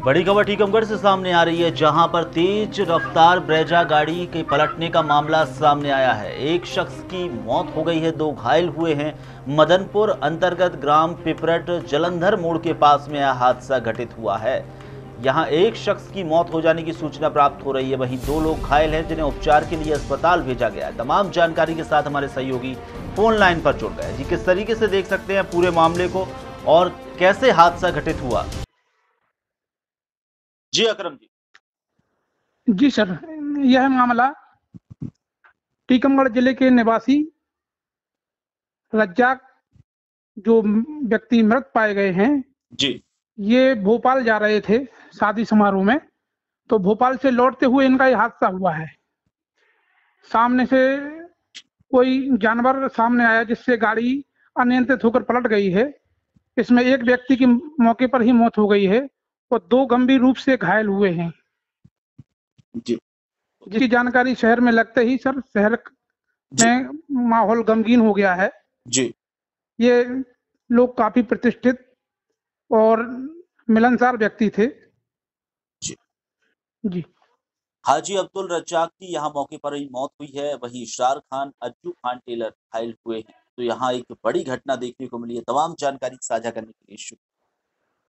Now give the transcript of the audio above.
बड़ी खबर टीकमगढ़ से सामने आ रही है, जहां पर तेज रफ्तार ब्रेजा गाड़ी के पलटने का मामला सामने आया है। एक शख्स की मौत हो गई है, 2 घायल हुए हैं। मदनपुर अंतर्गत ग्राम पिपरट जलंधर मोड़ के पास में यह हादसा घटित हुआ है। यहां एक शख्स की मौत हो जाने की सूचना प्राप्त हो रही है, वहीं 2 लोग घायल हैं, जिन्हें उपचार के लिए अस्पताल भेजा गया है। तमाम जानकारी के साथ हमारे सहयोगी फोन लाइन पर जुड़ गए। जी, किस तरीके से देख सकते हैं पूरे मामले को और कैसे हादसा घटित हुआ? जी अकरम जी। जी सर, यह मामला टीकमगढ़ जिले के निवासी रज्जाक जो व्यक्ति मृत पाए गए हैं, जी। ये भोपाल जा रहे थे शादी समारोह में। तो भोपाल से लौटते हुए इनका ये हादसा हुआ है। सामने से कोई जानवर सामने आया, जिससे गाड़ी अनियंत्रित होकर पलट गई है। इसमें एक व्यक्ति की मौके पर ही मौत हो गई है और 2 गंभीर रूप से घायल हुए हैं, जी। जिसकी जानकारी शहर में लगते ही सर शहर में माहौल गमगीन हो गया है। जी। ये लोग काफी प्रतिष्ठित और मिलनसार व्यक्ति थे। जी। जी। हाजी अब्दुल रज्जाक की यहाँ मौके पर ही मौत हुई है, वहीं इशरार खान, अज्जू खान टेलर घायल हुए हैं। तो यहाँ एक बड़ी घटना देखने को मिली है। तमाम जानकारी साझा करने के लिए शुक्रिया।